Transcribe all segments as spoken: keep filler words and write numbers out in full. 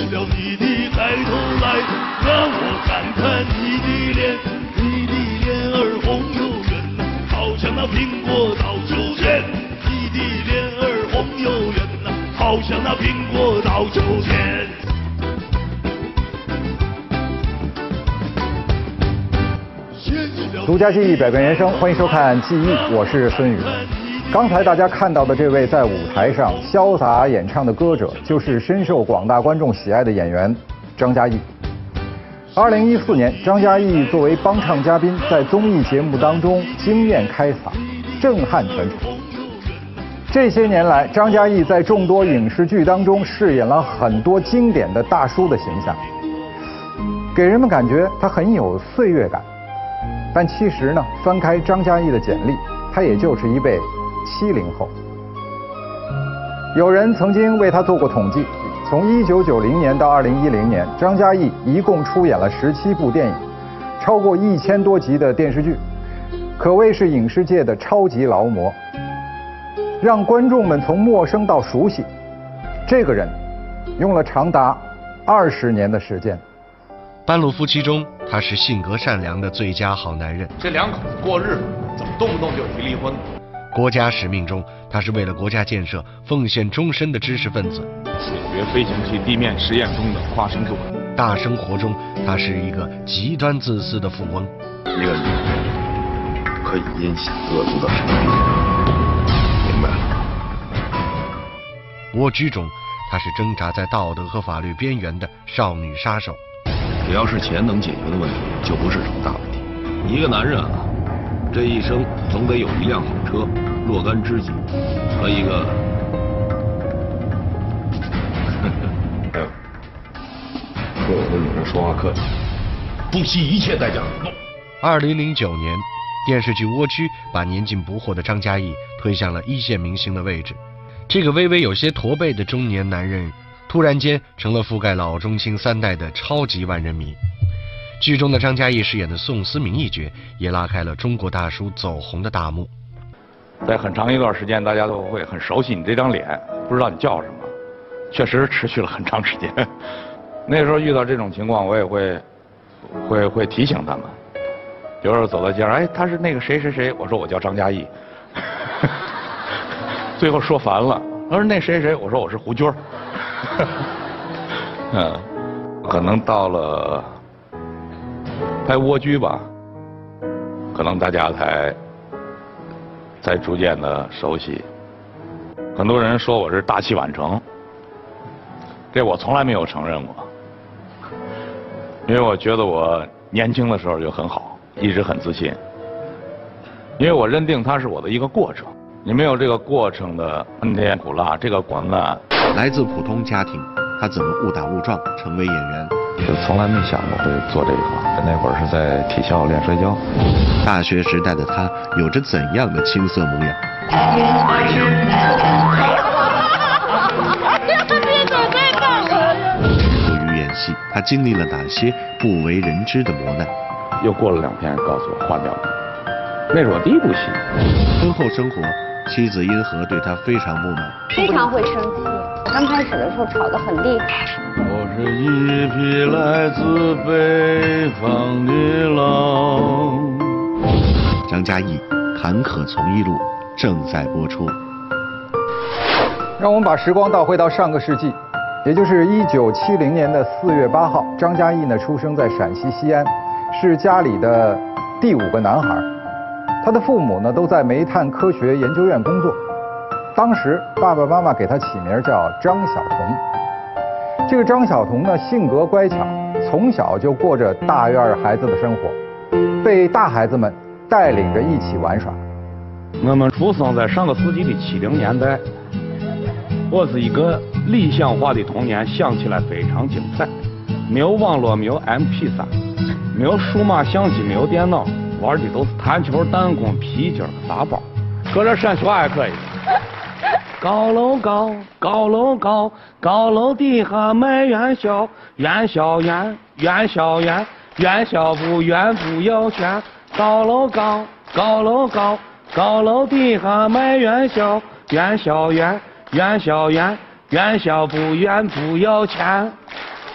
了你的抬头来，让我看看你的脸，你的脸儿红又圆，好像那苹果到秋天。你的脸儿红又圆，好像那苹果到秋天。 独家记忆，百变人生，欢迎收看《记忆》，我是孙宇。刚才大家看到的这位在舞台上潇洒演唱的歌者，就是深受广大观众喜爱的演员张嘉译。二零一四年，张嘉译作为帮唱嘉宾，在综艺节目当中惊艳开嗓，震撼全场。这些年来，张嘉译在众多影视剧当中饰演了很多经典的大叔的形象，给人们感觉他很有岁月感。但其实呢，翻开张嘉译的简历，他也就是一位七零后。有人曾经为他做过统计，从一九九零年到二零一零年，张嘉译一共出演了十七部电影，超过一千多集的电视剧，可谓是影视界的超级劳模，让观众们从陌生到熟悉。这个人用了长达二十年的时间。 半路夫妻中，他是性格善良的最佳好男人。 这两口子过日子，怎么动不动就提离婚？ 国家使命中，他是为了国家建设奉献终身的知识分子。 解决飞行器地面实验中的跨生素。 大生活中，他是一个极端自私的富翁。 一个女人可以因险恶毒到什么地步？明白了。 蜗居中，他是挣扎在道德和法律边缘的少女杀手。 只要是钱能解决的问题，就不是什么大问题。一个男人啊，这一生总得有一辆好车，若干知己和一个……哎呦，和我的女人说话客气，不惜一切代价。 二零零九年，电视剧《蜗居》把年近不惑的张嘉译推向了一线明星的位置。这个微微有些驼背的中年男人，突然间成了覆盖老中青三代的超级万人迷。剧中的张嘉译饰演的宋思明一角，也拉开了中国大叔走红的大幕。 在很长一段时间，大家都会很熟悉你这张脸，不知道你叫什么，确实持续了很长时间。那时候遇到这种情况，我也会会会提醒他们。有时候走到街上，哎，他是那个谁谁谁，我说我叫张嘉译。最后说烦了，他说那谁谁，我说我是胡军儿。嗯，可能到了拍蜗居吧，可能大家才才逐渐的熟悉。很多人说我是大器晚成，这我从来没有承认过，因为我觉得我年轻的时候就很好，一直很自信，因为我认定它是我的一个过程。你没有这个过程的酸甜苦辣，这个苦难。 来自普通家庭，他怎么误打误撞成为演员？ 就从来没想过会做这一行。那会儿是在体校练摔跤。 大学时代的他有着怎样的青涩模样？由于演戏，他经历了哪些不为人知的磨难？ 又过了两天，告诉我换掉了。那是我第一部戏。 婚后生活，妻子因何对他非常不满， 非常会生气。刚开始的时候吵得很厉害。 我是一匹来自北方的狼。 张嘉译坎坷从一路正在播出。 让我们把时光倒回到上个世纪，也就是一九七零年的四月八号，张嘉译呢出生在陕西西安，是家里的第五个男孩。他的父母呢都在煤炭科学研究院工作。当时爸爸妈妈给他起名叫张晓彤。这个张晓彤呢性格乖巧，从小就过着大院孩子的生活，被大孩子们带领着一起玩耍。 我们出生在上个世纪的七零年代，我是一个理想化的童年，想起来非常精彩。没有网络，没有 M P 三，没有数码相机，没有电脑，玩的都是弹球、弹弓、皮筋、沙包。搁这上学还可以。高楼高，高楼高，高楼底下卖元宵，元宵圆，元宵圆，元宵不圆不要钱。高楼高，高楼高，高楼底下卖元宵，元宵圆，元宵圆，元宵不圆不要钱。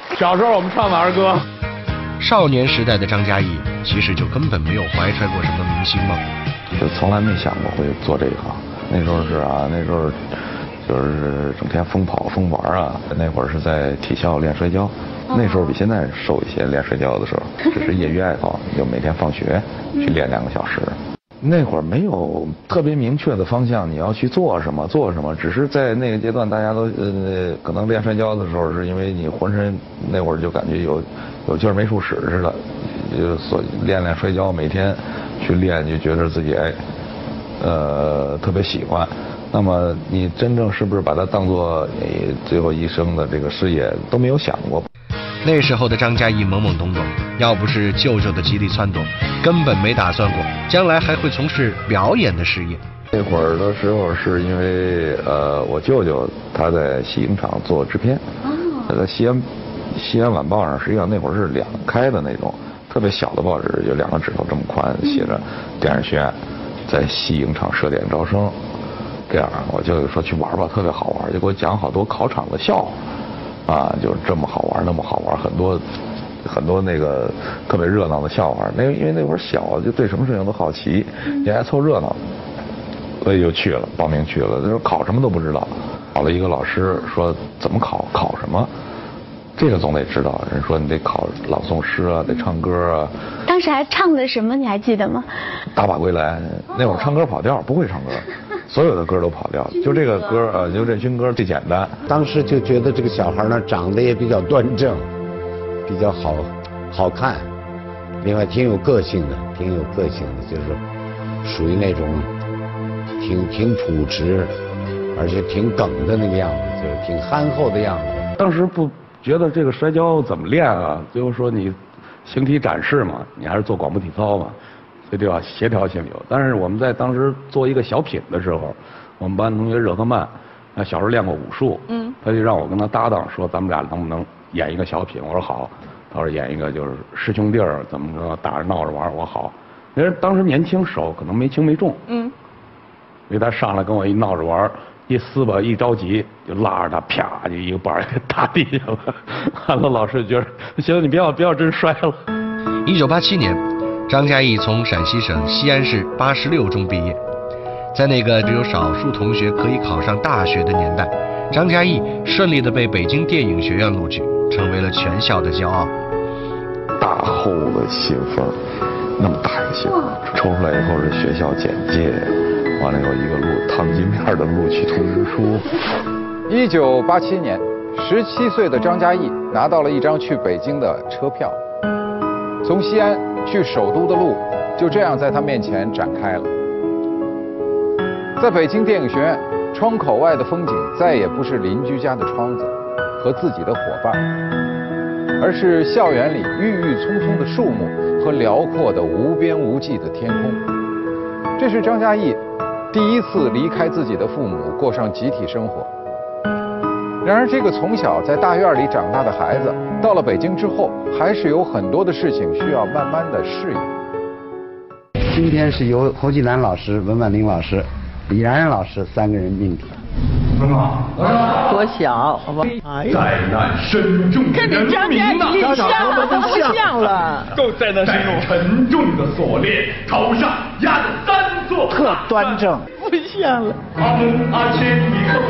小时候我们唱的儿歌。 少年时代的张嘉译其实就根本没有怀揣过什么明星梦， 就从来没想过会做这一行。那时候是啊，那时候就是整天疯跑疯玩啊。那会儿是在体校练摔跤，那时候比现在瘦一些。练摔跤的时候，只是业余爱好，就每天放学去练两个小时。那会儿没有特别明确的方向，你要去做什么做什么，只是在那个阶段，大家都呃可能练摔跤的时候，是因为你浑身那会儿就感觉有有劲儿没处使似的，就所练练摔跤，每天去练，就觉得自己哎呃特别喜欢。那么你真正是不是把它当做你最后一生的这个事业都没有想过。 那时候的张嘉译懵懵懂懂，要不是舅舅的极力撺掇，根本没打算过将来还会从事表演的事业。 那会儿的时候是因为呃我舅舅他在戏影厂做制片，他在西安西安晚报上，实际上那会儿是两开的那种特别小的报纸，就两个指头这么宽，写着电影学院在戏影厂设点招生。这样我舅舅说去玩吧，特别好玩，就给我讲好多考场的笑话。啊，就这么好玩，那么好玩，很多很多那个特别热闹的笑话。那因为那会儿小，就对什么事情都好奇，也爱凑热闹，所以就去了，报名去了。那时候考什么都不知道，考了一个老师说怎么考，考什么，这个总得知道。人说你得考朗诵诗啊，得唱歌啊。 当时还唱的什么？你还记得吗？ 大马归来，那会儿唱歌跑调，不会唱歌。所有的歌都跑调，就这个歌啊，就这军歌最简单。 当时就觉得这个小孩呢长得也比较端正，比较好好看，另外挺有个性的，挺有个性的，就是属于那种挺挺朴实，而且挺梗的那个样子，就是挺憨厚的样子。 当时不觉得这个摔跤怎么练啊？最后说你形体展示嘛，你还是做广播体操嘛。所以就要协调性有，但是我们在当时做一个小品的时候，我们班同学热克曼，他小时候练过武术，嗯，他就让我跟他搭档说，咱们俩能不能演一个小品？我说好。他说演一个就是师兄弟儿怎么着打着闹着玩，我说好。因为当时年轻手可能没轻没重，嗯，所以他上来跟我一闹着玩，一撕吧一着急就拉着他啪就一个板给打地下了。完了老师觉得行，你别要别要真摔了。 一九八七年。张嘉译从陕西省西安市八十六中毕业，在那个只有少数同学可以考上大学的年代，张嘉译顺利地被北京电影学院录取，成为了全校的骄傲。 大厚的信封，那么大一个信封，抽出来以后是学校简介，完了以后一个录烫金面的录取通知书。 一九八七年，十七岁的张嘉译拿到了一张去北京的车票，从西安去首都的路就这样在他面前展开了。在北京电影学院，窗口外的风景再也不是邻居家的窗子和自己的伙伴，而是校园里郁郁葱葱的树木和辽阔的无边无际的天空。这是张嘉译第一次离开自己的父母，过上集体生活。然而，这个从小在大院里长大的孩子，到了北京之后，还是有很多的事情需要慢慢的适应。 今天是由侯继南老师、文婉玲老师、李然然老师三个人命题。 多小，好吧？ 灾难深重的人民呐， 立像了，都不像了。 够灾难深重，沉重的锁链，头上压着三座， 特端正，不像了。 阿门阿切尼克。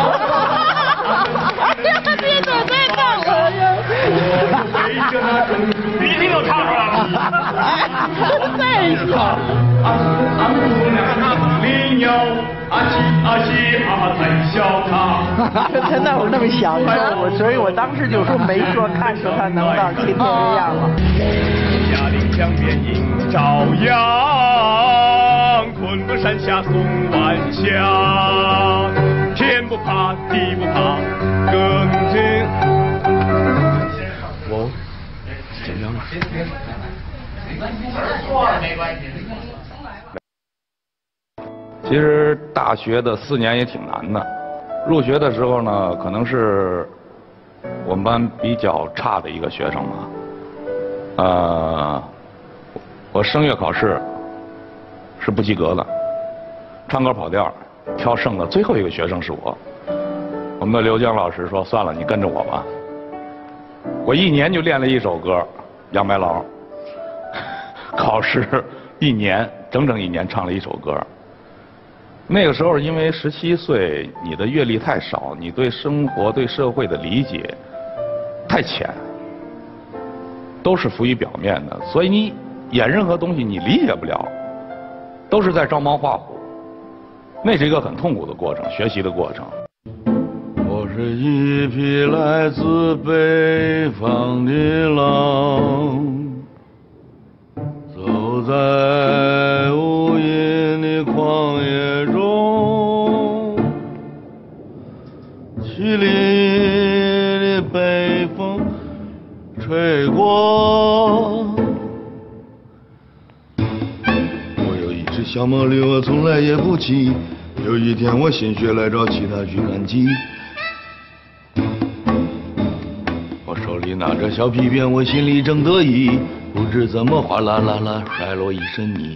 别走别走了呀！ 鼻涕都唱出来了。 再说。 阿姆里鸟，阿西阿西阿在笑他。 他那会儿那么小，我所以我当时就说没说看出他能到今天这样了。 嘉陵江边映朝阳，昆仑山下送晚霞。天不怕地不怕，更坚。我紧张了。 错了没关系。 其实大学的四年也挺难的，入学的时候呢，可能是我们班比较差的一个学生吧。呃，我声乐考试是不及格的，唱歌跑调。挑剩的最后一个学生是我，我们的刘江老师说：“算了，你跟着我吧。” 我一年就练了一首歌《杨白劳》，考试一年整整一年唱了一首歌。那个时候因为十七岁，你的阅历太少，你对生活对社会的理解太浅，都是浮于表面的，所以你演任何东西你理解不了，都是在照猫画虎，那是一个很痛苦的过程，学习的过程。 我是一匹来自北方的狼，走在无垠的旷野中，凄厉的北风吹过。我有一只小毛驴，我从来也不骑。有一天我心血来潮，骑它去赶集。我手里拿着小皮鞭，我心里正得意，不知怎么哗啦啦啦摔落一身泥。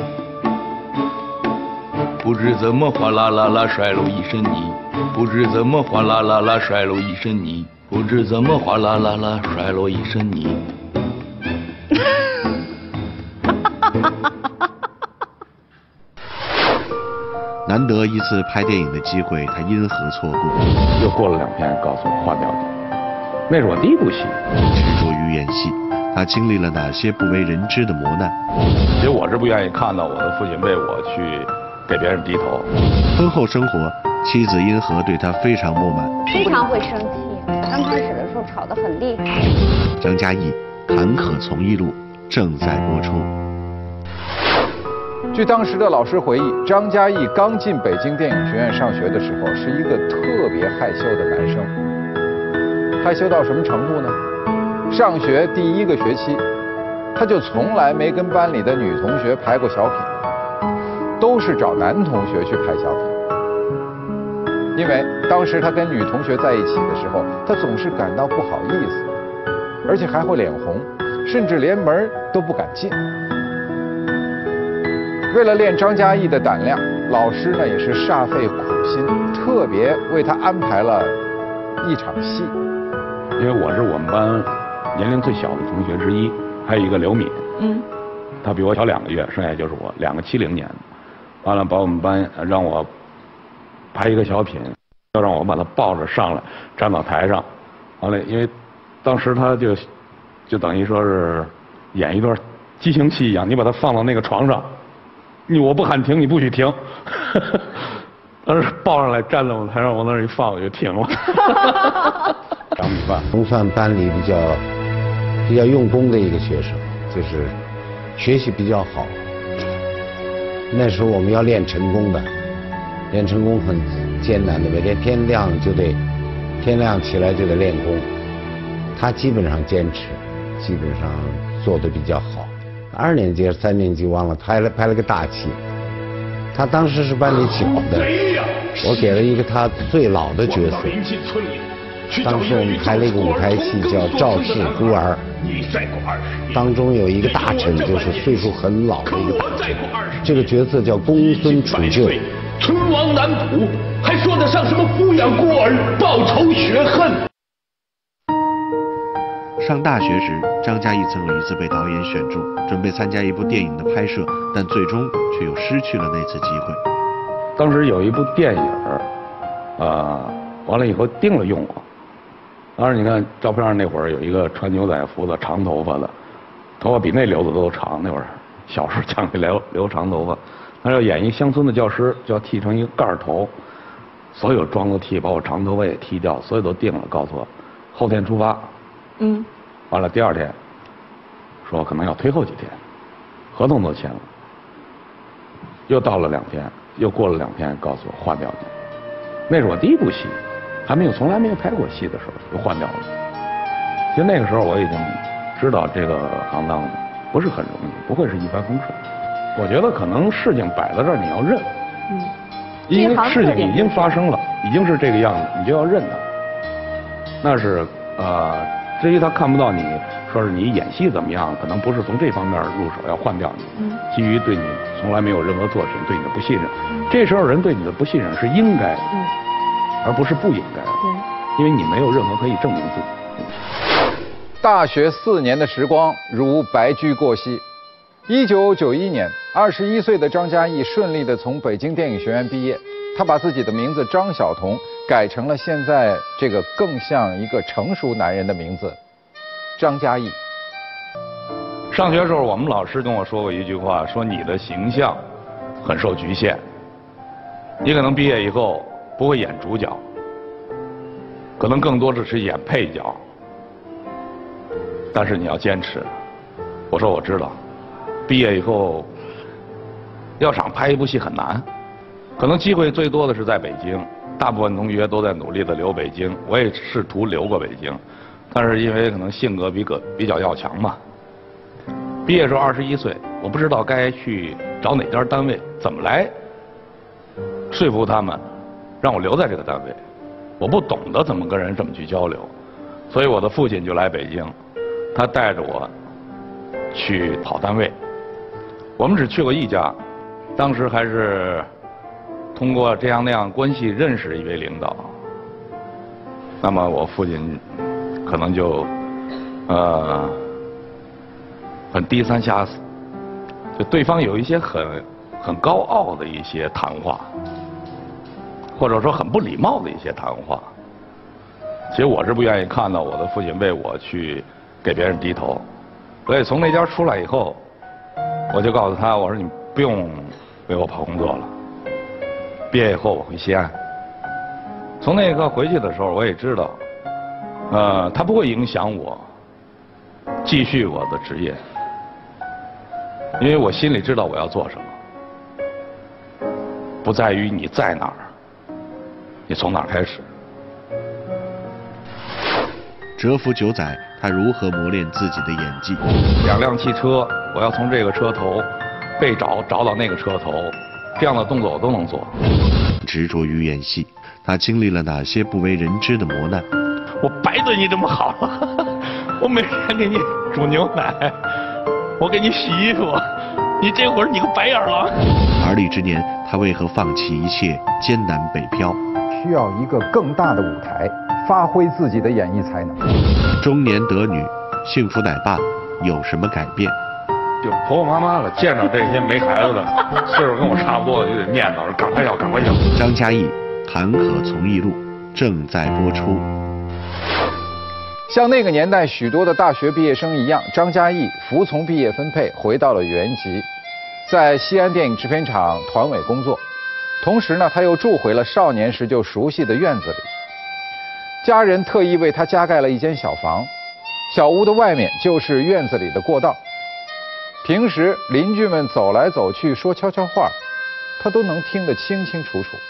不知怎么哗啦啦啦摔落一身泥。不知怎么哗啦啦啦摔落一身泥。不知怎么哗啦啦啦摔落一身泥。 难得一次拍电影的机会，他因何错过？ 又过了两天，告诉我换掉你。那是我第一部戏。 执着于演戏，他经历了哪些不为人知的磨难？ 其实我是不愿意看到我的父亲为我去给别人低头。 婚后生活，妻子因何对他非常不满？ 经常会生气，刚开始的时候吵得很厉害。 张嘉译坎坷从艺录正在播出。 据当时的老师回忆，张嘉译刚进北京电影学院上学的时候，是一个特别害羞的男生。害羞到什么程度呢？上学第一个学期，他就从来没跟班里的女同学拍过小品，都是找男同学去拍小品。因为当时他跟女同学在一起的时候，他总是感到不好意思，而且还会脸红，甚至连门都不敢进。为了练张嘉译的胆量，老师呢也是煞费苦心，特别为他安排了一场戏。 因为我是我们班年龄最小的同学之一，还有一个刘敏，嗯，他比我小两个月，剩下就是我，两个七零年的。完了，把我们班让我拍一个小品，要让我把他抱着上来，站到台上。完了，因为当时他就就等于说是演一段激情戏一样，你把他放到那个床上。你我不喊停，你不许停。当时抱上来站在我台上，往那儿一放，我就停了。长米饭， 总算班里比较比较用功的一个学生，就是学习比较好。那时候我们要练成功的，练成功很艰难的，每天天亮就得天亮起来就得练功。他基本上坚持，基本上做得比较好。二年级、三年级忘了拍了拍了个大戏，他当时是班里小的，我给了一个他最老的角色。当时我们拍了一个舞台戏叫《赵氏孤儿》，当中有一个大臣，就是岁数很老的一个大臣，这个角色叫公孙杵臼。 存亡难卜，还说得上什么抚养孤儿、报仇雪恨？ 上大学时，张嘉译曾有一次被导演选中，准备参加一部电影的拍摄，但最终却又失去了那次机会。 当时有一部电影，呃，完了以后定了用我。当时你看照片上那会儿有一个穿牛仔服的长头发的，头发比那留的都长。那会儿小时候讲究留留长头发，他要演一乡村的教师，就要剃成一个盖头，所有妆都剃，把我长头发也剃掉，所有都定了，告诉我后天出发。嗯。完了第二天说可能要推后几天，合同都签了。又到了两天，又过了两天，告诉我换掉你。那是我第一部戏，还没有从来没有拍过戏的时候就换掉了。其实那个时候我已经知道这个行当不是很容易，不会是一帆风顺。我觉得可能事情摆在这儿你要认，嗯，因为事情已经发生了，已经是这个样子，你就要认它。那是呃，至于他看不到你，说是你演戏怎么样，可能不是从这方面入手，要换掉你。嗯，基于对你从来没有任何作品对你的不信任，嗯、这时候人对你的不信任是应该的，嗯，而不是不应该的，嗯，因为你没有任何可以证明自己。 大学四年的时光如白驹过隙。一九九一年，二十一岁的张嘉译顺利地从北京电影学院毕业。他把自己的名字张晓彤改成了现在这个更像一个成熟男人的名字张嘉译。 上学时候，我们老师跟我说过一句话，说你的形象很受局限，你可能毕业以后不会演主角，可能更多的是演配角，但是你要坚持。我说我知道，毕业以后要想拍一部戏很难，可能机会最多的是在北京，大部分同学都在努力的留北京，我也试图留过北京，但是因为可能性格比个比较要强嘛。毕业时候二十一岁，我不知道该去找哪家单位，怎么来说服他们让我留在这个单位，我不懂得怎么跟人这么去交流，所以我的父亲就来北京，他带着我去跑单位。我们只去过一家，当时还是通过这样那样关系认识一位领导。那么我父亲可能就呃很低三下四，就对方有一些很很高傲的一些谈话，或者说很不礼貌的一些谈话。其实我是不愿意看到我的父亲为我去给别人低头，所以从那家出来以后，我就告诉他，我说你不用为我跑工作了，毕业以后我回西安。从那一刻回去的时候，我也知道，呃，他不会影响我继续我的职业，因为我心里知道我要做什么，不在于你在哪儿，你从哪儿开始。 蛰伏九载，他如何磨练自己的演技？ 两辆汽车，我要从这个车头被找找到那个车头，这样的动作我都能做。 执着于演戏，他经历了哪些不为人知的磨难？ 我白对你这么好，我每天给你煮牛奶，我给你洗衣服，你这会儿你个白眼狼。 而立之年，他为何放弃一切，艰难北漂？ 需要一个更大的舞台，发挥自己的演艺才能。 中年得女，幸福奶爸有什么改变？ 就婆婆妈妈了，见着这些没孩子的，岁数跟我差不多就得念叨，赶快要，赶快要。 张嘉译坎坷从艺路正在播出。 像那个年代许多的大学毕业生一样，张嘉译服从毕业分配，回到了原籍，在西安电影制片厂团委工作。同时呢，他又住回了少年时就熟悉的院子里。家人特意为他加盖了一间小房，小屋的外面就是院子里的过道。平时邻居们走来走去说悄悄话，他都能听得清清楚楚。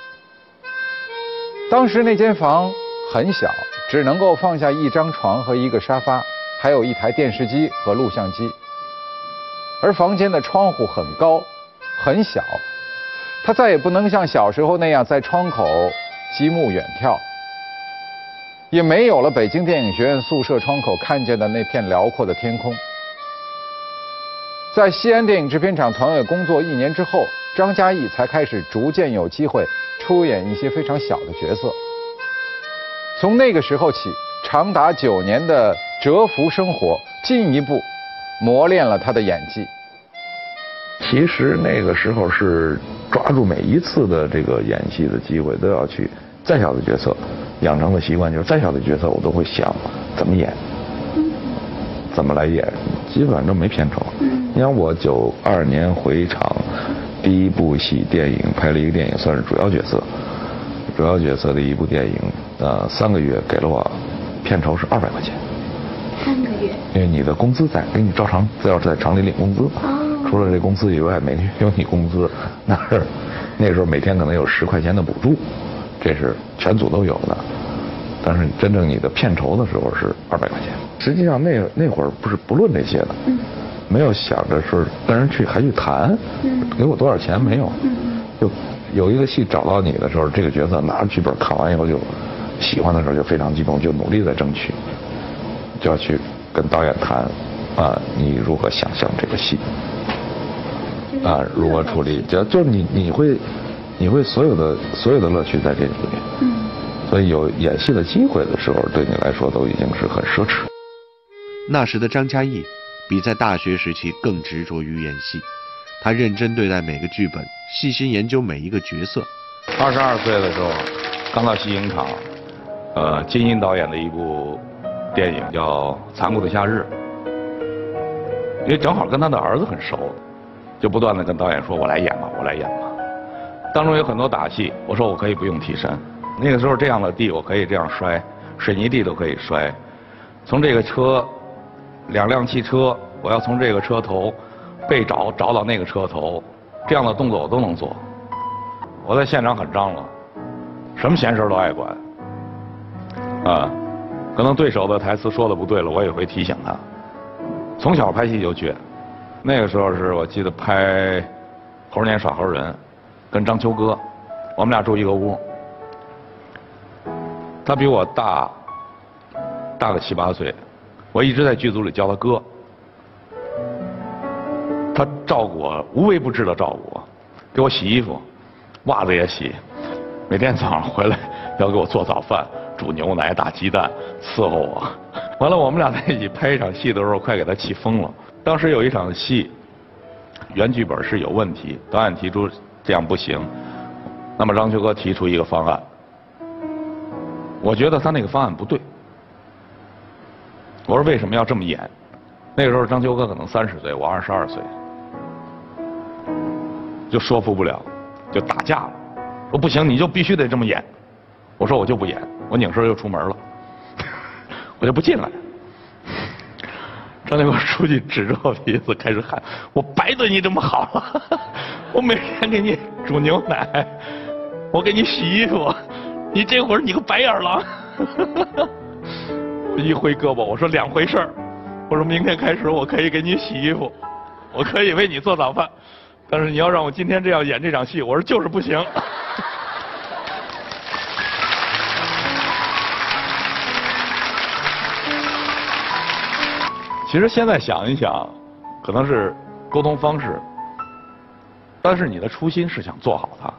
当时那间房很小，只能够放下一张床和一个沙发，还有一台电视机和录像机。而房间的窗户很高很小，他再也不能像小时候那样在窗口极目远眺，也没有了北京电影学院宿舍窗口看见的那片辽阔的天空。在西安电影制片厂团委工作一年之后，张嘉译才开始逐渐有机会出演一些非常小的角色。从那个时候起，长达九年的蛰伏生活进一步磨练了他的演技。 其实那个时候是抓住每一次的这个演戏的机会，都要去再小的角色，养成的习惯就是再小的角色我都会想怎么演，怎么来演，基本上都没偏丑。你看我九二年回厂，第一部戏电影拍了一个电影，算是主要角色，主要角色的一部电影，呃，三个月给了我片酬是二百块钱。 三个月。 因为你的工资在，给你照常要是在厂里领工资。 哦。 除了这工资以外，每个月有你工资，那是那时候每天可能有十块钱的补助，这是全组都有的。但是真正你的片酬的时候是二百块钱。实际上那那会儿不是不论这些的，嗯、没有想着是跟人去还去谈，嗯、给我多少钱没有，嗯、就有一个戏找到你的时候，这个角色拿着剧本看完以后就喜欢的时候就非常激动，就努力在争取，就要去跟导演谈啊，你如何想象这个戏。啊，如何处理？就就是你你会，你会所有的所有的乐趣在这里面。嗯。所以有演戏的机会的时候，对你来说都已经是很奢侈。 那时的张嘉译比在大学时期更执着于演戏，他认真对待每个剧本，细心研究每一个角色。 二十二岁的时候，刚到戏影厂，呃，金鹰导演的一部电影叫《残酷的夏日》，因为正好跟他的儿子很熟，就不断的跟导演说：“我来演吧，我来演吧。”当中有很多打戏，我说我可以不用替身。那个时候这样的地我可以这样摔，水泥地都可以摔。从这个车，两辆汽车，我要从这个车头被找找到那个车头，这样的动作我都能做。我在现场很张罗，什么闲事都爱管。啊，可能对手的台词说的不对了，我也会提醒他。从小拍戏就倔，那个时候是我记得拍《猴年耍猴人》。跟张秋歌，我们俩住一个屋。他比我大大个七八岁，我一直在剧组里叫他哥。他照顾我，无微不至的照顾我，给我洗衣服，袜子也洗。每天早上回来要给我做早饭，煮牛奶、打鸡蛋，伺候我。完了，我们俩在一起拍一场戏的时候，快给他气疯了。当时有一场戏，原剧本是有问题，导演提出。这样不行，那么张秋歌提出一个方案，我觉得他那个方案不对。我说为什么要这么演？那个时候张秋歌可能三十岁，我二十二岁，就说服不了，就打架了。说不行，你就必须得这么演。我说我就不演，我拧身就出门了，我就不进来。张秋歌书记指着我鼻子开始喊：“我白对你这么好了，我每天给你煮牛奶，我给你洗衣服，你这会儿你个白眼狼。”我一挥胳膊，我说两回事儿。我说明天开始我可以给你洗衣服，我可以为你做早饭，但是你要让我今天这样演这场戏，我说就是不行。其实现在想一想，可能是沟通方式，但是你的初心是想做好它。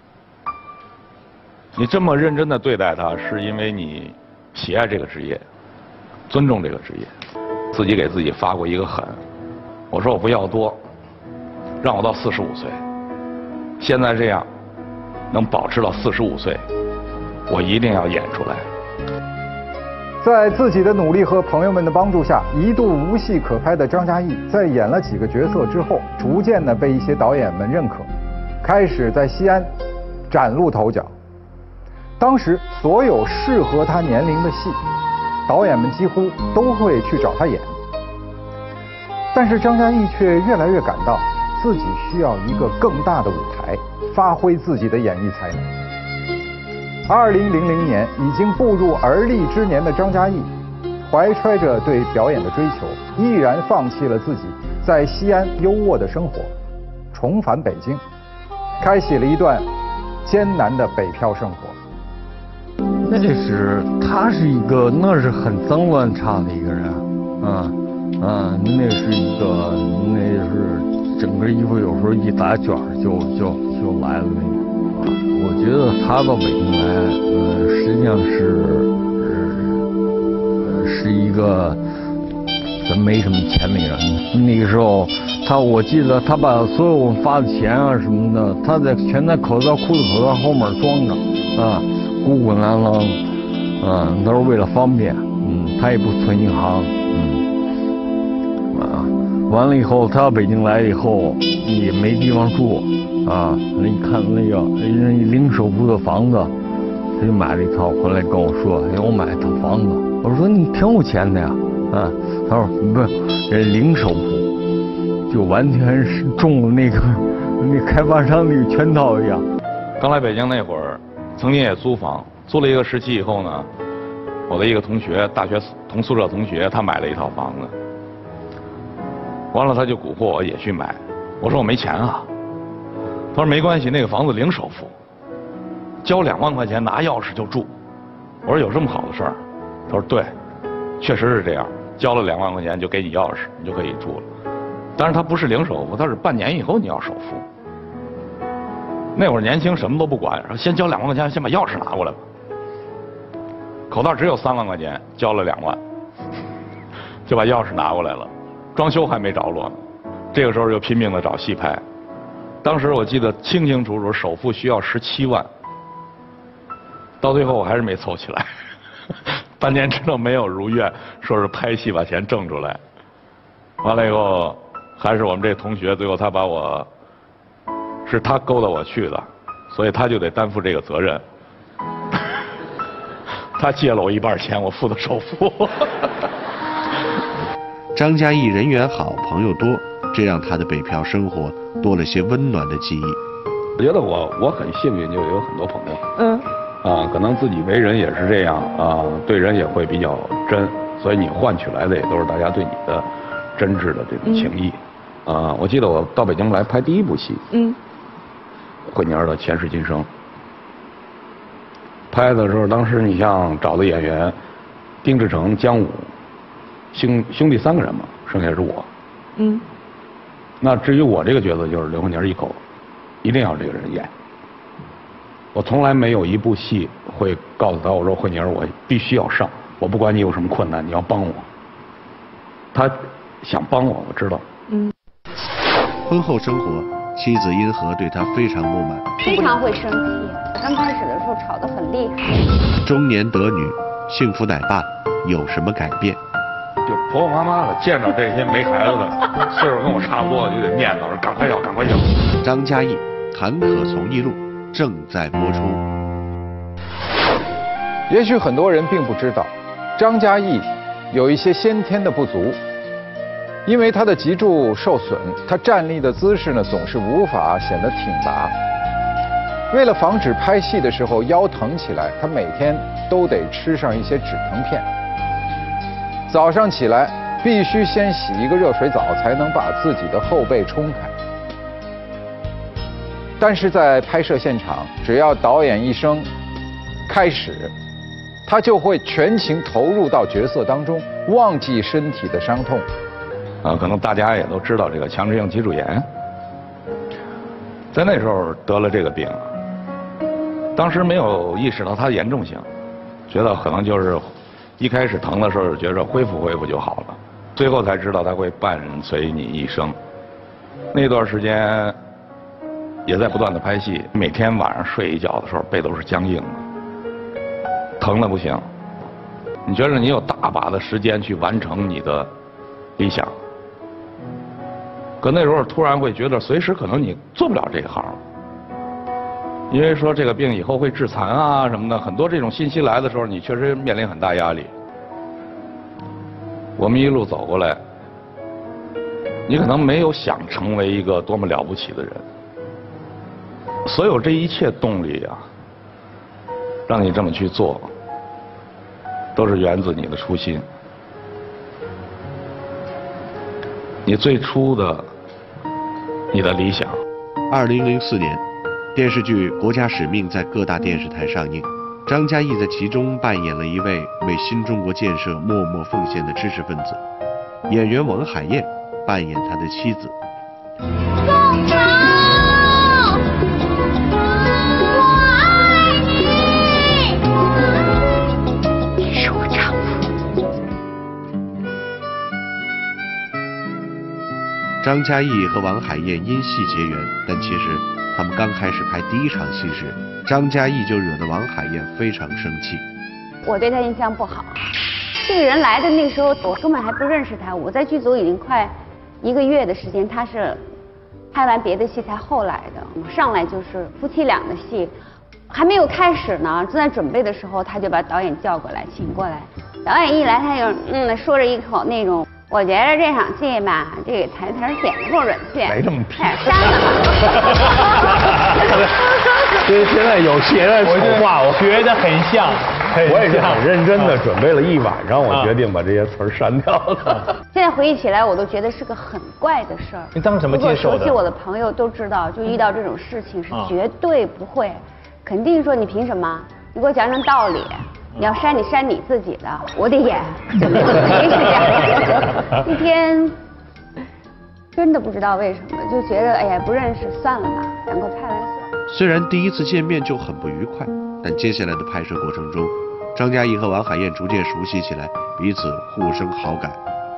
你这么认真的对待它，是因为你喜爱这个职业，尊重这个职业。自己给自己发过一个狠，我说我不要多，让我到四十五岁。现在这样，能保持到四十五岁，我一定要演出来。 在自己的努力和朋友们的帮助下，一度无戏可拍的张嘉译，在演了几个角色之后，逐渐的被一些导演们认可，开始在西安崭露头角。当时所有适合他年龄的戏，导演们几乎都会去找他演。但是张嘉译却越来越感到自己需要一个更大的舞台，发挥自己的演艺才能。二零零零年，已经步入而立之年的张嘉译，怀揣着对表演的追求，毅然放弃了自己在西安优渥的生活，重返北京，开启了一段艰难的北漂生活。 那是他是一个，那是很脏乱差的一个人，啊啊，那是一个，那是整个衣服有时候一打卷就就就来了那个。我觉得他到北京来，呃，实际上是，呃，是一个咱没什么钱的人。那个时候，他我记得他把所有我们发的钱啊什么的，他在全在口袋裤子口袋后面装着，啊。鼓鼓囊囊，嗯，都是为了方便，嗯，他也不存银行，嗯，啊，完了以后他到北京来以后也没地方住，啊，那一看那个人零首付的房子，他就买了一套回来跟我说，哎，我买一套房子，我说你挺有钱的呀，啊，他说不是，人零首付，就完全是中了那个那开发商那个圈套一样。 刚来北京那会儿。曾经也租房，租了一个时期以后呢，我的一个同学，大学同宿舍同学，他买了一套房子，完了他就蛊惑我也去买，我说我没钱啊，他说没关系，那个房子零首付，交两万块钱拿钥匙就住，我说有这么好的事儿？他说对，确实是这样，交了两万块钱就给你钥匙，你就可以住了，但是他不是零首付，他是半年以后你要首付。那会儿年轻什么都不管，说先交两万块钱，先把钥匙拿过来吧。口袋只有三万块钱，交了两万， 就把钥匙拿过来了，装修还没着落呢。这个时候又拼命的找戏拍，当时我记得清清楚楚，首付需要十七万，到最后我还是没凑起来，半年之后没有如愿，说是拍戏把钱挣出来，完了以后还是我们这同学，最后他把我，是他勾搭我去的，所以他就得担负这个责任。他借了我一半钱，我付的首付。 张嘉译人缘好，朋友多，这让他的北漂生活多了些温暖的记忆。 我觉得我我很幸运，就有很多朋友。 嗯。 啊，可能自己为人也是这样啊，对人也会比较真，所以你换取来的也都是大家对你的真挚的这种情谊。嗯、啊，我记得我到北京来拍第一部戏， 嗯， 惠妮儿的《前世今生》。拍的时候，当时你像找的演员，丁志诚、姜武，兄兄弟三个人嘛，剩下是我。 嗯。 那至于我这个角色，就是刘慧妮一口，一定要这个人演。我从来没有一部戏会告诉他，我说慧妮儿，我必须要上，我不管你有什么困难，你要帮我。他想帮我，我知道。 嗯。 婚后生活，妻子殷和对他非常不满， 非常会生气。刚开始的时候吵得很厉害。 中年得女，幸福奶爸，有什么改变？ 就婆婆妈妈的，见着这些没孩子的，岁数跟我差不多，就得念叨着赶快要，赶快要。 张嘉译坎坷从艺录正在播出。 也许很多人并不知道，张嘉译有一些先天的不足，因为他的脊柱受损，他站立的姿势呢总是无法显得挺拔。为了防止拍戏的时候腰疼起来，他每天都得吃上一些止疼片。早上起来必须先洗一个热水澡，才能把自己的后背冲开。但是在拍摄现场，只要导演一声开始，他就会全情投入到角色当中，忘记身体的伤痛。 啊，可能大家也都知道这个强直性脊柱炎，在那时候得了这个病，当时没有意识到它的严重性，觉得可能就是一开始疼的时候觉着恢复恢复就好了，最后才知道它会伴随你一生。那段时间也在不断的拍戏，每天晚上睡一觉的时候背都是僵硬的，疼的不行。你觉得你有大把的时间去完成你的理想，可那时候突然会觉得随时可能你做不了这一行，因为说这个病以后会致残啊什么的，很多这种信息来的时候，你确实面临很大压力。我们一路走过来，你可能没有想成为一个多么了不起的人，所有这一切动力啊，让你这么去做，都是源自你的初心。你最初的你的理想。 二零零四年，电视剧《国家使命》在各大电视台上映，张嘉译在其中扮演了一位为新中国建设默默奉献的知识分子。演员王海燕扮演他的妻子。 宋朝，我爱你，你是我丈夫。 张嘉译和王海燕因戏结缘，但其实他们刚开始拍第一场戏时，张嘉译就惹得王海燕非常生气。 我对他印象不好，这个人来的那时候我根本还不认识他，我在剧组已经快一个月的时间，他是拍完别的戏才后来的，上来就是夫妻俩的戏，还没有开始呢，正在准备的时候，他就把导演叫过来，请过来。导演一来，他就嗯说着一口那种。我觉得这场戏吧，这个台词写的不准确， 没这么批， 太删了。 所以现在有现在丑话，我觉得很像，我也是很认真的准备了一晚上，我决定把这些词儿删掉的。 现在回忆起来，我都觉得是个很怪的事儿。 你当什么接受的？ 熟悉我的朋友都知道，就遇到这种事情是绝对不会，肯定说你凭什么？你给我讲讲道理。你要删你删你自己的，我得演，就没是这样。那天真的不知道为什么，就觉得哎呀不认识算了吧，赶快拍完算。 虽然第一次见面就很不愉快，但接下来的拍摄过程中，张嘉译和王海燕逐渐熟悉起来，彼此互生好感。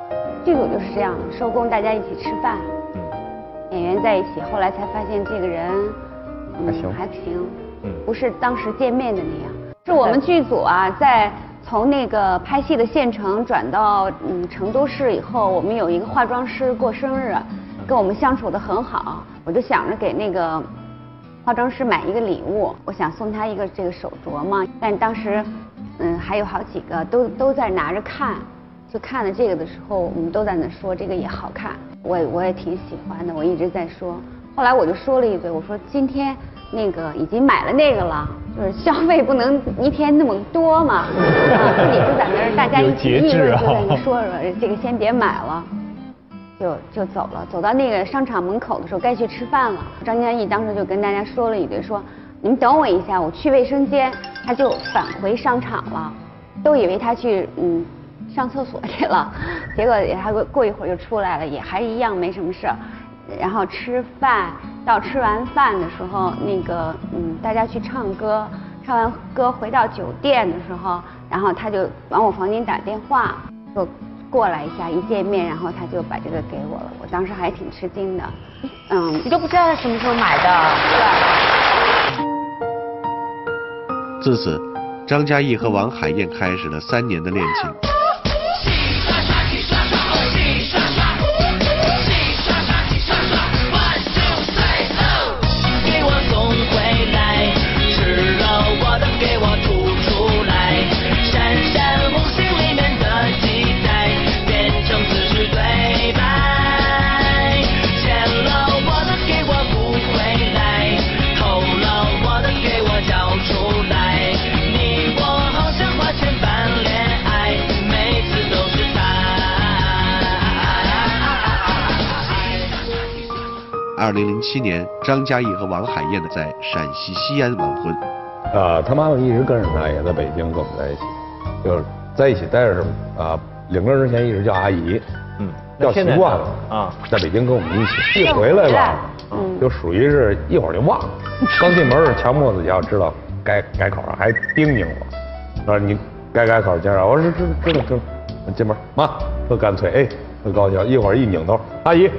剧组就是这样，收工大家一起吃饭，演员在一起，后来才发现这个人，嗯， 还行还行， 嗯， 不是当时见面的那样。是我们剧组啊，在从那个拍戏的县城转到嗯成都市以后，我们有一个化妆师过生日，跟我们相处得很好，我就想着给那个化妆师买一个礼物，我想送他一个这个手镯嘛，但当时嗯还有好几个都都在拿着看。就看了这个的时候，我们都在那说这个也好看，我也我也挺喜欢的，我一直在说。后来我就说了一嘴，我说今天那个已经买了那个了，就是消费不能一天那么多嘛，啊，自己就在那儿大家一起议论，就在那说说这个先别买了，就就走了。走到那个商场门口的时候，该去吃饭了。张嘉译当时就跟大家说了一嘴，说你们等我一下，我去卫生间。他就返回商场了，都以为他去嗯。上厕所去了，结果也还过过一会儿就出来了，也还一样没什么事儿。然后吃饭，到吃完饭的时候，那个嗯，大家去唱歌，唱完歌回到酒店的时候，然后他就往我房间打电话，说过来一下，一见面，然后他就把这个给我了。我当时还挺吃惊的，嗯， 你都不知道他什么时候买的， 对。 自此，张嘉译和王海燕开始了三年的恋情。二零零七年，张嘉译和王海燕在陕西西安完婚。 啊，他妈妈一直跟着他，也在北京跟我们在一起，就是在一起待着啊，领证之前一直叫阿姨，嗯，叫习惯了啊，在北京跟我们一起，一回来吧，嗯，就属于是一会儿就忘了。刚进门是强迫自己要知道该改口，还叮咛我，说你该改口接着，我说知知道知道，进门妈特干脆，哎。特高兴，一会儿一拧头，阿姨，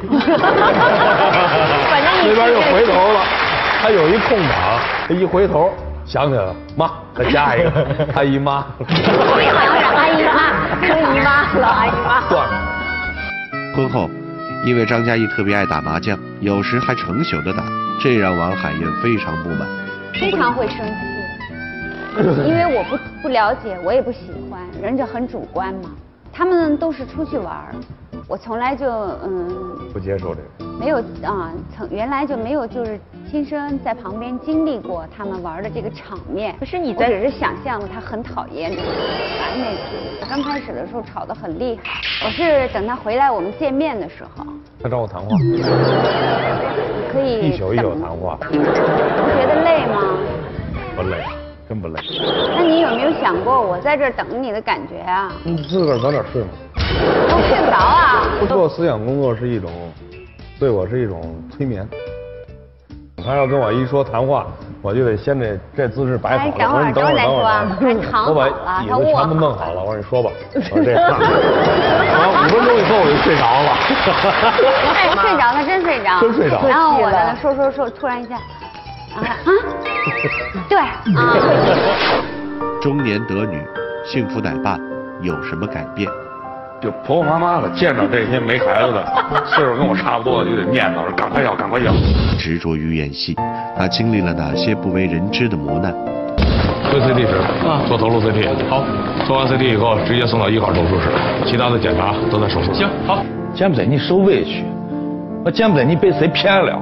那边又回头了，他有一空档，他一回头想起来了，妈，再加一个，阿姨妈， 阿姨妈，说姨妈了，阿姨妈。 断了。 婚后，因为张嘉译特别爱打麻将，有时还成宿的打，这让王海燕非常不满， 非常会生气，因为我不不了解，我也不喜欢，人家很主观嘛，他们都是出去玩。我从来就嗯不接受这个， 没有啊，曾原来就没有就是亲身在旁边经历过他们玩的这个场面。可是你在只是想象他很讨厌的，烦那种。刚开始的时候吵得很厉害，我是等他回来我们见面的时候， 他找我谈话， 可以一宿一宿谈话。 不觉得累吗？ 不累，真不累。 那你有没有想过我在这儿等你的感觉啊？ 你自个儿早点睡嘛。 都睡不着啊！ 做思想工作是一种，对我是一种催眠。他要跟我一说谈话，我就得先这这姿势摆好了。 等会儿，等会儿再说。他躺好了， 他卧全部弄好了。我说你说吧，我说这话。然后五分钟以后我就睡着了。 哎，睡着了，真睡着。 真睡着。 然后我在那说说说，突然一下，啊啊，对啊。 中年得女，幸福乃伴，有什么改变？ 就婆婆妈妈的，见着这些没孩子的，岁数跟我差不多的，就得念叨着赶快要，赶快要。 执着于演戏，他经历了哪些不为人知的磨难？ 回 C T 室啊，做头颅 C T。好，做完 C T 以后，直接送到一号手术室，其他的检查都在手术室。 行，好。见不得你受委屈，我见不得你被谁骗了。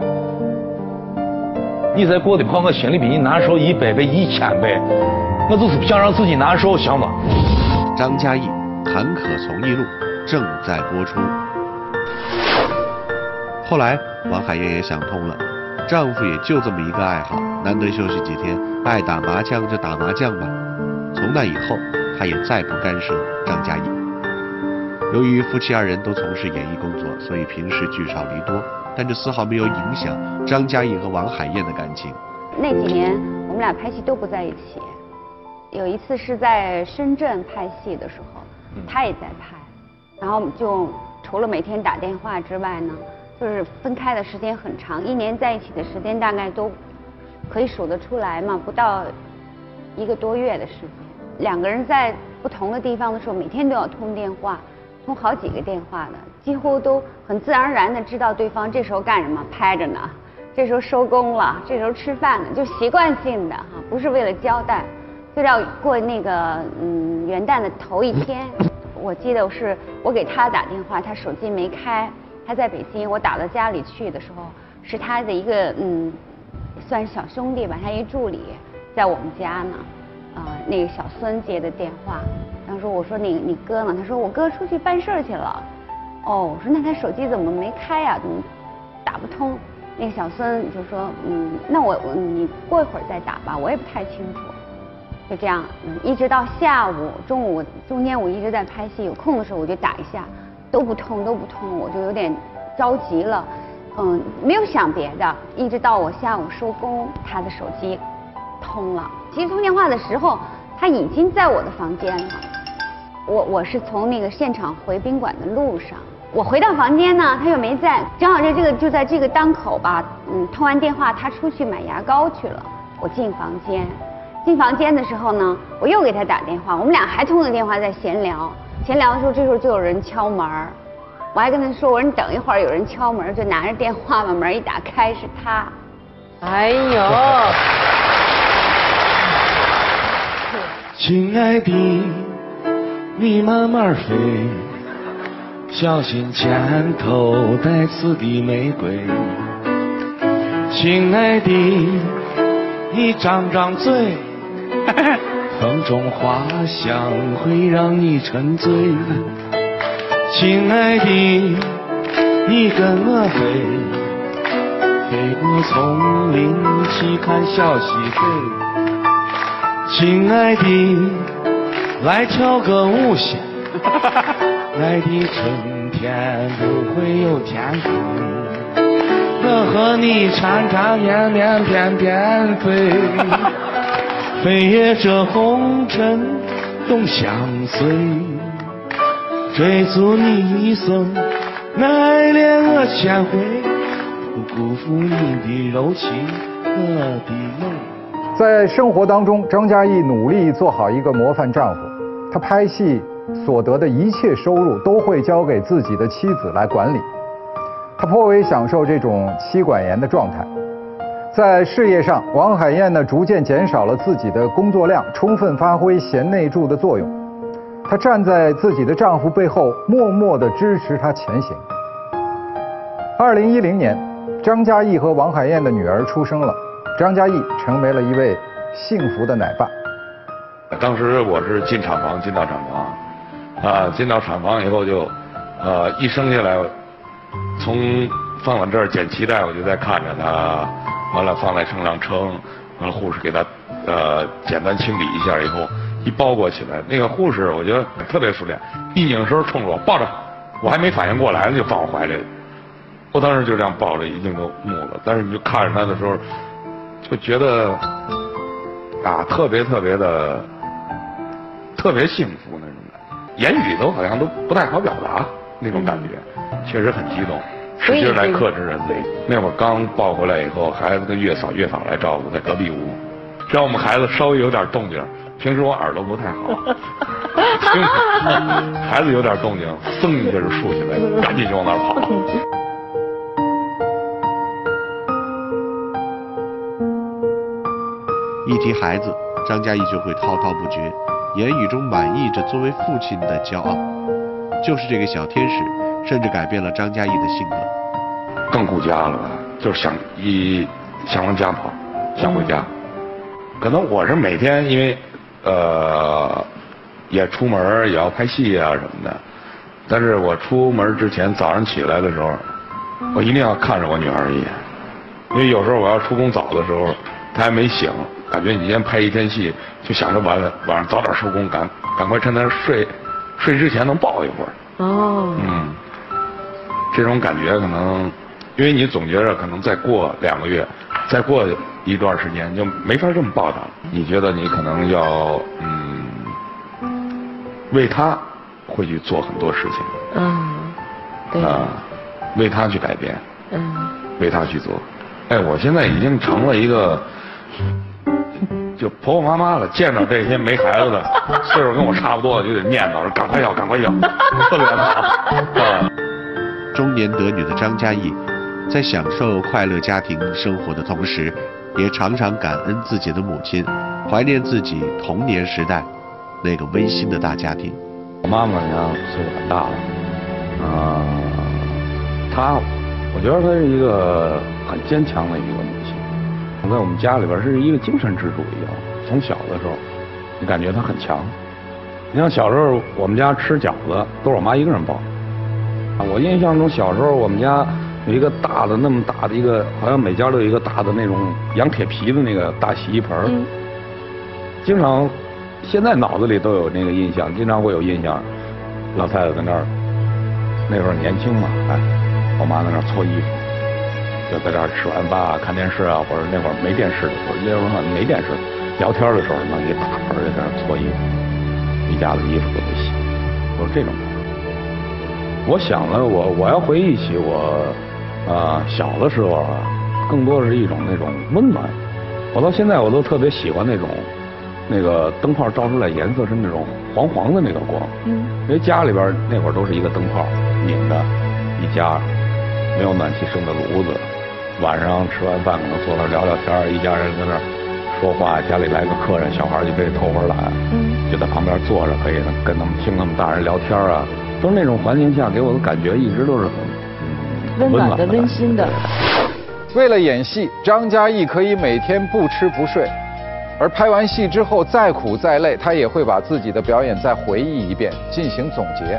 你在过得泡我心里比你难受一百倍、一千倍，我就是不想让自己难受，行吗？ 张嘉译。坎坷从艺录正在播出。后来，王海燕也想通了，丈夫也就这么一个爱好，难得休息几天，爱打麻将就打麻将吧。从那以后，她也再不干涉张嘉译。由于夫妻二人都从事演艺工作，所以平时聚少离多，但这丝毫没有影响张嘉译和王海燕的感情。 那几年，我们俩拍戏都不在一起。有一次是在深圳拍戏的时候。他也在拍，然后就除了每天打电话之外呢，就是分开的时间很长，一年在一起的时间大概都可以数得出来嘛，不到一个多月的时间。两个人在不同的地方的时候，每天都要通电话，通好几个电话的，几乎都很自然而然的知道对方这时候干什么，拍着呢，这时候收工了，这时候吃饭呢，就习惯性的哈，不是为了交代。就要过那个嗯元旦的头一天，我记得是我给他打电话，他手机没开，他在北京，我打到家里去的时候，是他的一个嗯算是小兄弟吧，他一助理在我们家呢，啊、呃、那个小孙接的电话，当时我说你你哥呢？他说我哥出去办事去了。哦，我说那他手机怎么没开呀、啊？怎么打不通？那个小孙就说嗯，那我你过一会儿再打吧，我也不太清楚。就这样，嗯，一直到下午、中午中间我一直在拍戏，有空的时候我就打一下，都不通，都不通，我就有点着急了，嗯，没有想别的，一直到我下午收工，他的手机通了。其实通电话的时候，他已经在我的房间了，我我是从那个现场回宾馆的路上，我回到房间呢，他又没在，正好在这个就在这个当口吧，嗯，通完电话他出去买牙膏去了，我进房间。进房间的时候呢，我又给他打电话，我们俩还通着电话在闲聊。闲聊的时候，这时候就有人敲门，我还跟他说：“我说你等一会儿，有人敲门。”就拿着电话把门一打开，是他。 哎呦！ 亲爱的，你慢慢飞，小心前头带刺的玫瑰。亲爱的，你张张嘴。风中花香会让你沉醉，亲爱的，你跟我飞，飞过丛林去看小溪水。亲爱的，来跳个舞仙，来的春天不会有天黑，我和你缠缠绵绵翩翩飞。飞越这红尘永相随，追逐你一生，爱恋我千回，不辜负你的柔情和的美。 在生活当中，张嘉译努力做好一个模范丈夫，他拍戏所得的一切收入都会交给自己的妻子来管理，他颇为享受这种妻管严的状态。在事业上，王海燕呢逐渐减少了自己的工作量，充分发挥贤内助的作用。她站在自己的丈夫背后，默默地支持他前行。二零一零年，张嘉译和王海燕的女儿出生了，张嘉译成为了一位幸福的奶爸。 当时我是进产房，进到产房，啊，进到产房以后就，呃，一生下来，从放到这儿剪脐带，我就在看着他。完了放在秤上称，完了护士给他呃简单清理一下以后，一包裹起来，那个护士我觉得特别熟练，一拧身冲着我抱着，我还没反应过来就放我怀里，我当时就这样抱着，已经都木了。但是你就看着他的时候，就觉得啊特别特别的特别幸福那种感觉，言语都好像都不太好表达那种感觉，确实很激动。使劲来克制人类。那会儿刚抱回来以后，孩子跟月嫂、月嫂来照顾，在隔壁屋。只要我们孩子稍微有点动静，平时我耳朵不太好，孩子有点动静，噌一下就竖起来，赶紧就往那儿跑。 一提孩子，张嘉译就会滔滔不绝，言语中满溢着作为父亲的骄傲。就是这个小天使，甚至改变了张嘉译的性格， 更顾家了，就是想一想往家跑，想回家。可能我是每天因为呃也出门也要拍戏啊什么的，但是我出门之前早上起来的时候，我一定要看着我女儿一眼，因为有时候我要出工早的时候，她还没醒，感觉你今天拍一天戏，就想着晚晚上早点收工，赶赶快趁她睡睡之前能抱一会儿。 哦。 嗯，这种感觉可能，因为你总觉着可能再过两个月，再过一段时间就没法这么抱她了。你觉得你可能要嗯，为她会去做很多事情。 嗯。 啊、呃，为他去改变， 嗯， 为他去做。哎，我现在已经成了一个就婆婆妈妈了，见到这些没孩子的，岁数跟我差不多就得念叨着赶快要，赶快要，特别好。啊， 中年得女的张嘉译，在享受快乐家庭生活的同时，也常常感恩自己的母亲，怀念自己童年时代那个温馨的大家庭。 我妈妈呢岁数很大了，啊、呃，她，我觉得她是一个很坚强的一个母亲，在我们家里边是一个精神支柱一样。从小的时候，你感觉她很强。你像小时候我们家吃饺子都是我妈一个人包。啊，我印象中小时候我们家有一个大的那么大的一个，好像每家都有一个大的那种羊铁皮的那个大洗衣盆，嗯，经常。现在脑子里都有那个印象，经常会有印象，老太太在那儿，那会儿年轻嘛，哎，我妈在那儿搓衣服，就在这儿吃完饭啊，看电视啊，或者那会儿没电视的时候，那会儿没电视，聊天的时候弄一大盆在这儿搓衣服，一家子衣服都得洗，都是这种。我想了，我我要回忆起我，啊、呃，小的时候啊，更多的是一种那种温暖。我到现在我都特别喜欢那种。那个灯泡照出来颜色是那种黄黄的那个光，嗯，因为家里边那会儿都是一个灯泡拧着，一家没有暖气生的炉子，晚上吃完饭可能坐那聊聊天，一家人在那说话，家里来个客人，小孩就可以偷会儿懒，嗯，就在旁边坐着，可以跟他们听他们大人聊天啊，都是那种环境下给我的感觉一直都是很、 嗯、温暖的、温馨的。 为了演戏，张嘉译可以每天不吃不睡。而拍完戏之后，再苦再累，他也会把自己的表演再回忆一遍，进行总结。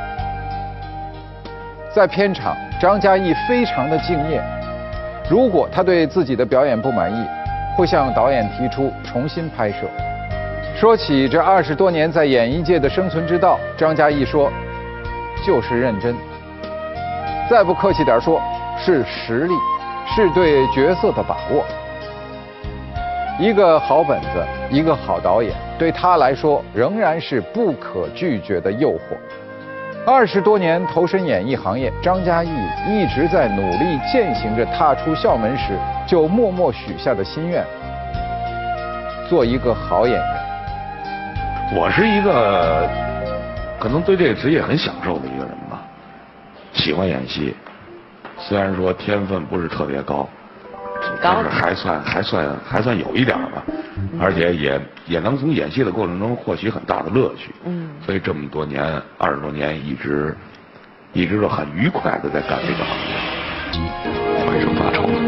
在片场，张嘉译非常的敬业。如果他对自己的表演不满意，会向导演提出重新拍摄。说起这二十多年在演艺界的生存之道，张嘉译说，就是认真。再不客气点说，是实力，是对角色的把握。一个好本子，一个好导演，对他来说仍然是不可拒绝的诱惑。二十多年投身演艺行业，张嘉译一直在努力践行着踏出校门时就默默许下的心愿：做一个好演员。 我是一个可能对这个职业很享受的一个人吧，喜欢演戏，虽然说天分不是特别高。但是还算还算还算有一点吧，而且也也能从演戏的过程中获取很大的乐趣。嗯，所以这么多年二十多年一直一直是很愉快的在干这个行业。快生发愁了，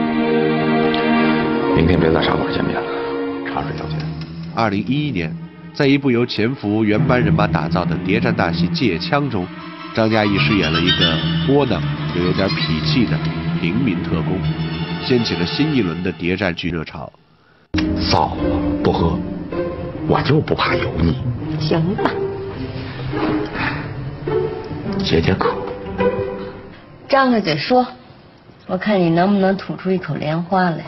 明天别在茶馆见面了，茶水要钱。 二零一一年，在一部由潜伏原班人马打造的谍战大戏《借枪》中，张嘉译饰演了一个窝囊又有点痞气的平民特工。掀起了新一轮的谍战剧热潮。 骚啊，不喝，我就不怕油腻。 行吧， 解解渴。 张开嘴说，我看你能不能吐出一口莲花来。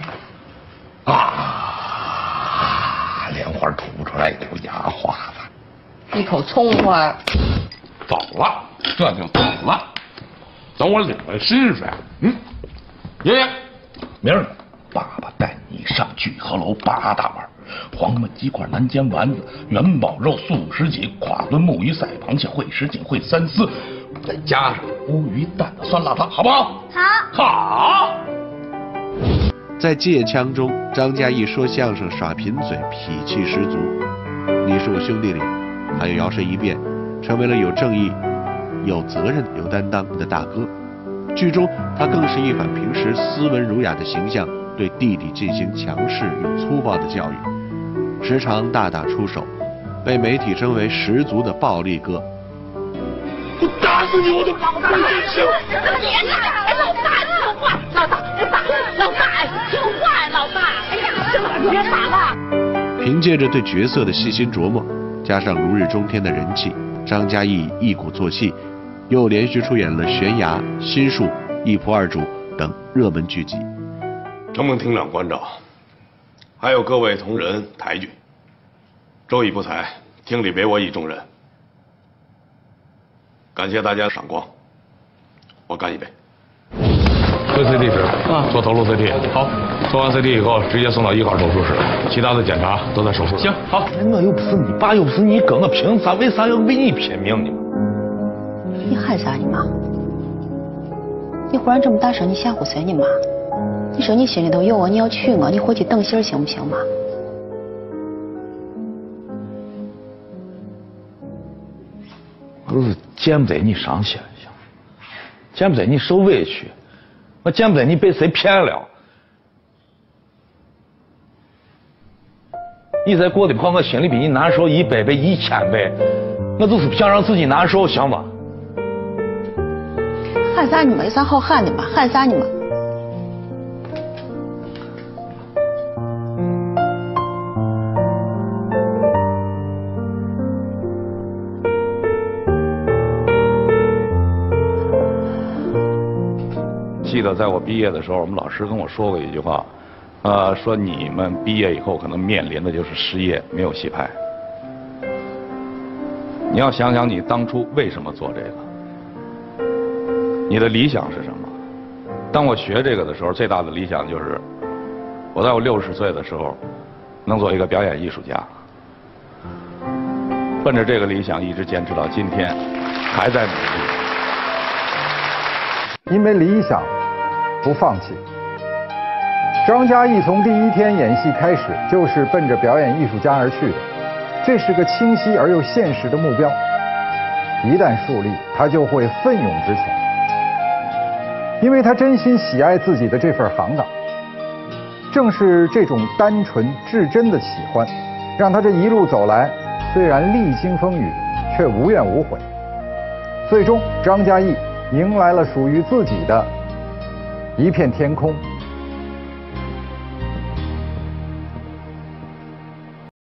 啊，莲花吐不出来，有牙花子。 一口葱花。 走了，这就走了。等我领了薪水，嗯，爷爷。 明儿爸爸带你上聚合楼八大碗，黄焖鸡块、南煎丸子、元宝肉、素什锦、垮炖木鱼、赛螃蟹、烩什锦、烩三丝，再加上乌鱼蛋的酸辣汤，好不好？ 好。 好。 在《借枪》中，张嘉译说相声耍贫嘴，痞气十足。你是我兄弟里，还有摇身一变，成为了有正义、有责任、有担当的大哥。剧中，他更是一反平时斯文儒雅的形象，对弟弟进行强势又粗暴的教育，时常大打出手，被媒体称为十足的暴力哥。 我打死你，我都老大！ 别打！老大，听话！老大，别打！老大，听话！老大，哎呀，别打了！ 凭借着对角色的细心琢磨，加上如日中天的人气，张嘉译一鼓作气。又连续出演了《悬崖》《心术》《一仆二主》等热门剧集。 承蒙厅长关照，还有各位同仁抬举，周已不才，厅里委我以重任，感谢大家赏光。 我干一杯。 推 C T 室啊，做头颅 C T。好，做完 C T 以后，直接送到一号手术室，其他的检查都在手术室。 行，好。我又不是你爸，又不是你哥，我凭啥？为啥要为你拼命呢？ 你喊啥呢妈？你忽然这么大声，你吓唬谁呢妈？你说你心里头有我，你要娶我，你回去等信行不行妈？ 我就是见不得你伤心，见不得你受委屈，我见不得你被谁骗了。你再过得不好，我心里比你难受一百倍、一千倍。我就是不想让自己难受，行吗？ 喊啥呢嘛？有啥好喊的嘛？喊啥呢嘛？ 记得在我毕业的时候，我们老师跟我说过一句话，呃，说你们毕业以后可能面临的就是失业，没有戏拍。你要想想你当初为什么做这个，你的理想是什么？当我学这个的时候，最大的理想就是，我在我六十岁的时候，能做一个表演艺术家。奔着这个理想一直坚持到今天，还在努力。 因为理想，不放弃。张嘉译从第一天演戏开始，就是奔着表演艺术家而去的，这是个清晰而又现实的目标。一旦树立，他就会奋勇直前，因为他真心喜爱自己的这份行当。正是这种单纯至真的喜欢，让他这一路走来，虽然历经风雨，却无怨无悔。最终，张嘉译迎来了属于自己的一片天空。